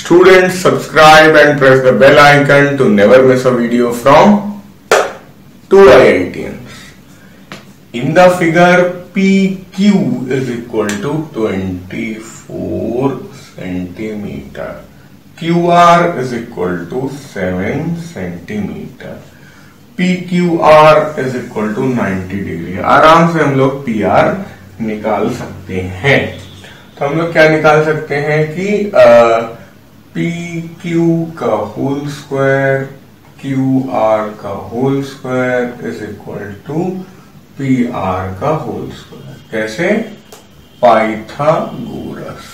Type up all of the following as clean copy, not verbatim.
Students, subscribe and press the bell icon to never miss a video from 2IITians. In the figure, PQ is equal to 24 centimeter. QR is equal to 7 centimeter. PQR is equal to 90 degree. आराम से हम लोग PR निकाल सकते हैं. तो हम लोग क्या निकाल सकते हैं कि PQ का होल स्क्वायर QR का whole square is equal to PR का होल स्क्वायर. कैसे? पाइथागोरस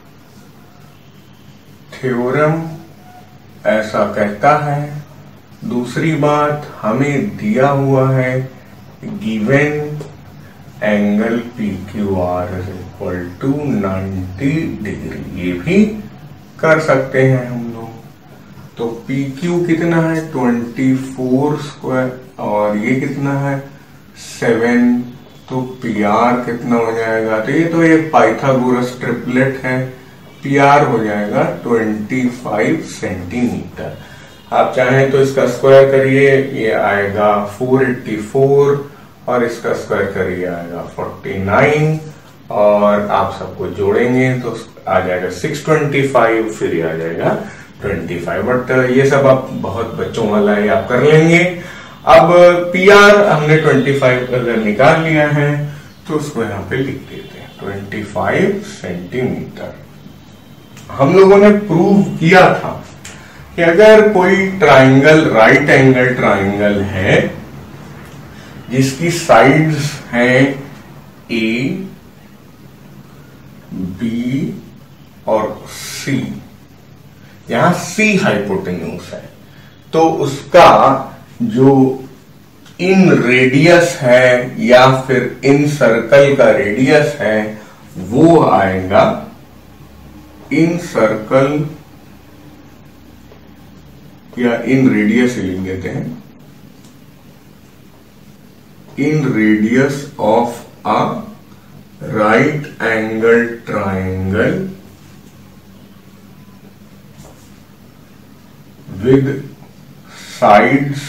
थ्योरम ऐसा कहता है. दूसरी बात, हमें दिया हुआ है given angle PQR is equal to 90 degree. ये भी कर सकते हैं हम लोग. तो PQ कितना है? 24 स्क्वायर और ये कितना है? 7. तो PR कितना हो जाएगा? तो ये तो एक पाइथागोरस ट्रिपलेट है. PR हो जाएगा 25 सेंटीमीटर. आप चाहें तो इसका स्क्वायर करिए, ये आएगा 484 और इसका स्क्वायर करिए आएगा 49 और आप सबको जोड़ेंगे तो आ जाएगा 625, फिर ये आ जाएगा 25. बट ये सब आप बहुत बच्चों वाला है, आप कर लेंगे. अब PR हमने 25 अगर निकाल लिया है तो उसको यहाँ पे लिख देते हैं 25 सेंटीमीटर. हम लोगों ने प्रूव किया था कि अगर कोई ट्राइंगल, राइट एंगल ट्राइंगल है जिसकी साइड्स हैं A, B और C, यहां C हाइपोटेन्यूज है, तो उसका जो इन रेडियस है या फिर इन सर्कल का रेडियस है वो आएगा इन सर्कल या इन रेडियस लिख देते हैं, in radius of a right angle triangle with sides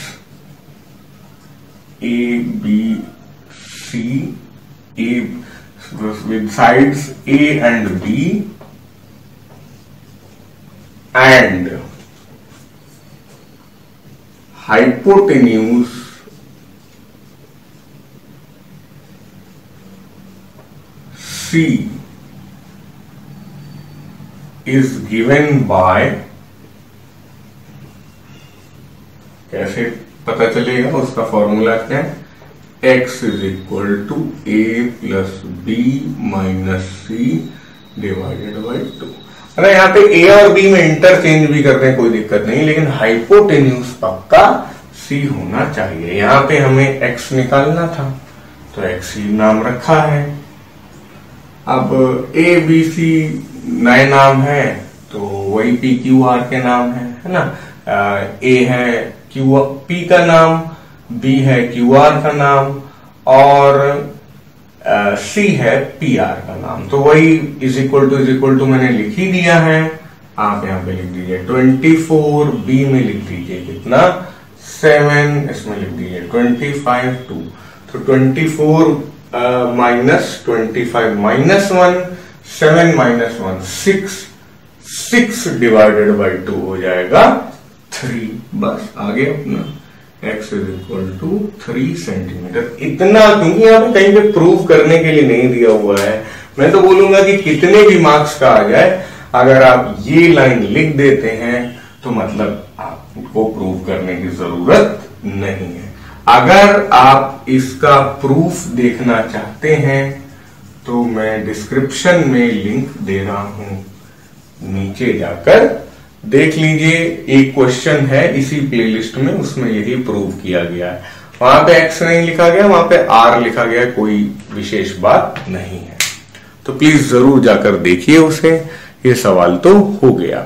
A, B, C, with sides A and B and hypotenuse C is given by, कैसे पता चलेगा? उसका फॉर्मूला क्या है? X is equal to A plus B minus C divided by 2. अरे यहाँ पे A और B में इंटरचेंज भी करते हैं, कोई दिक्कत नहीं, लेकिन हाइपोटेन्यूज पक्का C होना चाहिए. यहाँ पे हमें X निकालना था तो X ही नाम रखा है. अब A B C नए नाम है तो वही PQR के नाम है ना. A है P का नाम, B है QR का नाम और C है PR का नाम. तो वही इज इक्वल टू मैंने लिख ही दिया है. आप यहाँ पे लिख दीजिए 24, B में लिख दीजिए कितना? 7, इसमें लिख दीजिए 25, 2. तो 24 minus 25 minus 1, 7 minus 1 6 divided by 2 हो जाएगा 3. बस आगे अपना X is equal to 3 centimetre. इतना क्योंकि यहाँ पे कहीं पे प्रूव करने के लिए नहीं दिया हुआ है. मैं तो बोलूंगा कि कितने भी मार्क्स का आ जाए, अगर आप ये लाइन लिख देते हैं तो मतलब आपको प्रूव करने की जरूरत नहीं है. अगर आप इसका प्रूफ देखना चाहते हैं तो मैं डिस्क्रिप्शन में लिंक दे रहा हूं, नीचे जाकर देख लीजिए. एक क्वेश्चन है इसी प्लेलिस्ट में, उसमें यही प्रूव किया गया है. वहां पे X नहीं लिखा गया, वहां पे R लिखा गया, कोई विशेष बात नहीं है. तो प्लीज जरूर जाकर देखिए उसे. ये सवाल तो हो गया.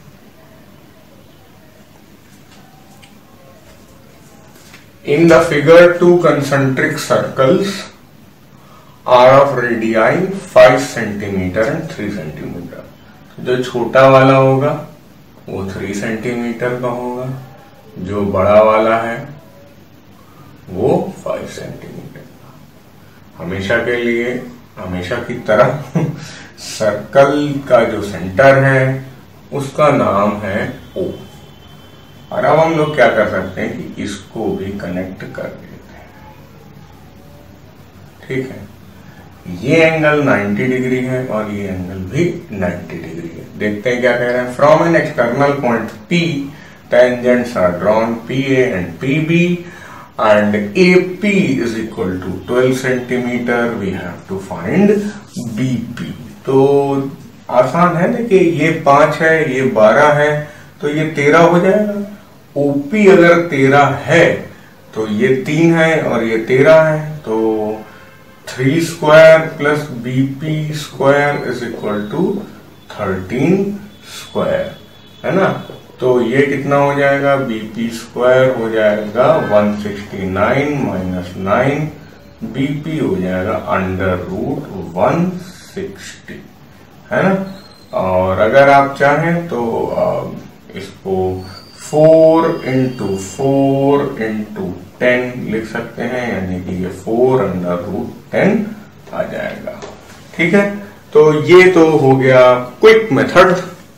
In the figure, two concentric circles are of radii 5 centimeter and 3 centimeter. जो छोटा वाला होगा वो 3 सेंटीमीटर का होगा, जो बड़ा वाला है वो 5 सेंटीमीटर का। हमेशा के लिए, हमेशा की तरह सर्कल का जो सेंटर है उसका नाम है O। और अब हम लोग क्या कर सकते हैं कि इसको भी कनेक्ट कर देते हैं। ठीक है, ये एंगल 90 डिग्री है और ये एंगल भी 90 डिग्री है। देखते हैं क्या कह रहे हैं। From an external point P tangents are drawn PA and PB and AP is equal to 12 centimeter. We have to find BP। तो आसान है, देखिए ये 5 है, ये 12 है, तो ये 13 हो जाएगा। OP अगर 13 है तो ये 3 है और ये 13 है, तो 3 square plus BP square is equal to 13 square, है ना। तो ये कितना हो जाएगा, BP स्क्वायर हो जाएगा 169 माइनस 9, BP हो जाएगा अंडर रूट 160, है ना। और अगर आप चाहें तो इसको 4 इंटू 4 इंटू 10 लिख सकते हैं, यानी कि ये 4 अंडर रूट 10 आ जाएगा। ठीक है, तो ये तो हो गया quick method.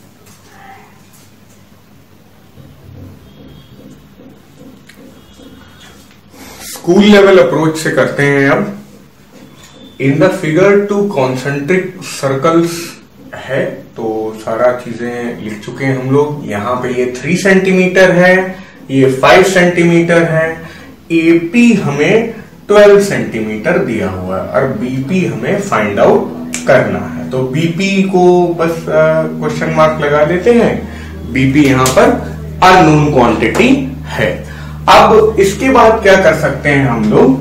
School level approach से करते हैं अब। In the figure 2 concentric circles है, तो सारा चीजें लिख चुके हैं हम लोग। यहाँ पे ये 3 सेंटीमीटर है, ये 5 सेंटीमीटर है, AP हमें 12 सेंटीमीटर दिया हुआ है और BP हमें फाइंड आउट करना है। तो BP को बस क्वेश्चन मार्क लगा देते हैं। BP यहाँ पर अननोन क्वांटिटी है। अब इसके बाद क्या कर सकते हैं हम लोग,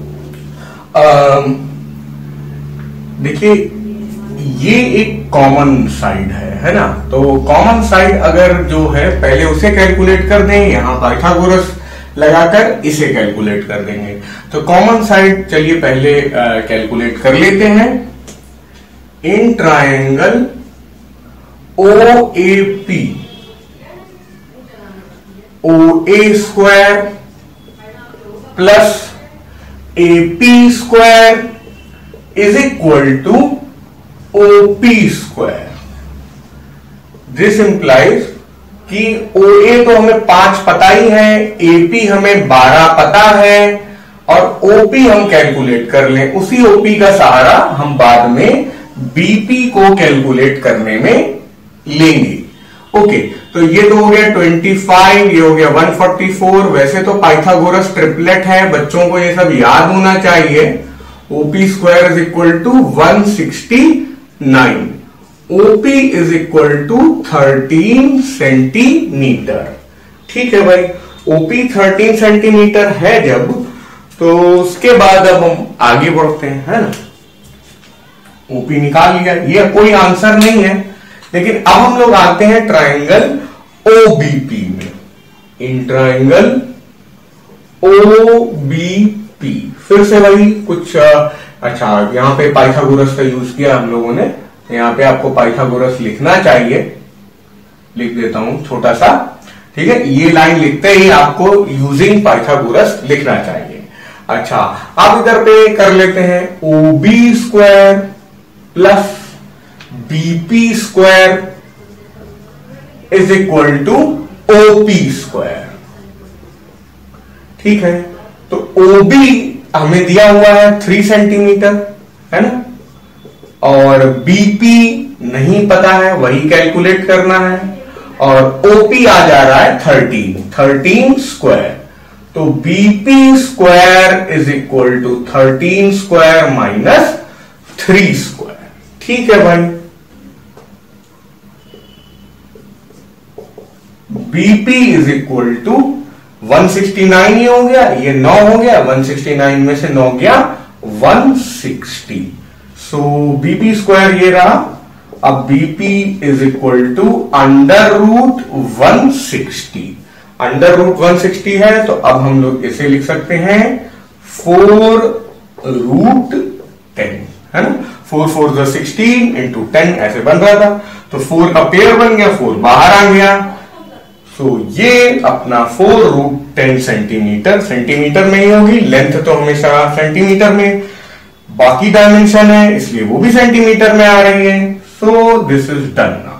देखिए ये एक कॉमन साइड है ना। तो कॉमन साइड अगर जो है पहले उसे कैलकुलेट कर दें, यहां पाइथागोरस लगाकर इसे कैलकुलेट कर देंगे। तो कॉमन साइड चलिए पहले कैलकुलेट कर लेते हैं। In triangle OAP OA square plus AP square is equal to OP square. This implies कि OA तो हमें 5 पता ही है, AP हमें 12 पता है और OP हम कैलकुलेट कर लें। उसी OP का सहारा हम बाद में BP को कैलकुलेट करने में लेंगे। ओके, तो ये तो हो गया 25, ये हो गया 144। वैसे तो पाइथागोरस ट्रिपलेट है, बच्चों को ये सब याद होना चाहिए। OP square is equal to 169, OP is equal to 13 centimetre. ठीक है भाई, OP 13 सेंटीमीटर है जब, तो उसके बाद अब हम आगे बढ़ते हैं, है ना। OP निकाल लिया, ये कोई आंसर नहीं है। लेकिन अब हम लोग आते हैं ट्रायंगल OBP में। इन ट्रायंगल OBP फिर से वही कुछ अच्छा, यहां पे पाइथागोरस का यूज किया हम लोगों ने। यहां पे आपको पाइथागोरस लिखना चाहिए, लिख देता हूं छोटा सा। ठीक है, ये लाइन लिखते ही आपको यूजिंग पाइथागोरस लिखना चाहिए। अच्छा, अब इधर पे कर लेते हैं OB square plus BP square is equal to OP square. ठीक है, तो OB हमें दिया हुआ है 3 सेंटीमीटर, है ना, और BP नहीं पता है, वही कैलकुलेट करना है। और OP आ जा रहा है 13 स्क्वायर। तो BP square is equal to 13 square minus 3 square. ठीक है भाई, BP इज इक्वल टू 169 ही हो गया, ये 9 हो गया, 169 में से 9 गया 160। सो BP स्क्वायर ये रहा। अब BP is equal to under root 160। Under root 160 है, तो अब हम लोग इसे लिख सकते हैं 4 रूट 10, है ना। 4 4 16 इंटू 10 ऐसे बन रहा था, तो 4 का पेयर बन गया, 4 बाहर आ गया। सो ये अपना 4√10 सेंटीमीटर सेंटीमीटर में ही होगी, लेंथ तो हमेशा सेंटीमीटर में, बाकी डायमेंशन है इसलिए वो भी सेंटीमीटर में आ रही है। So this is done.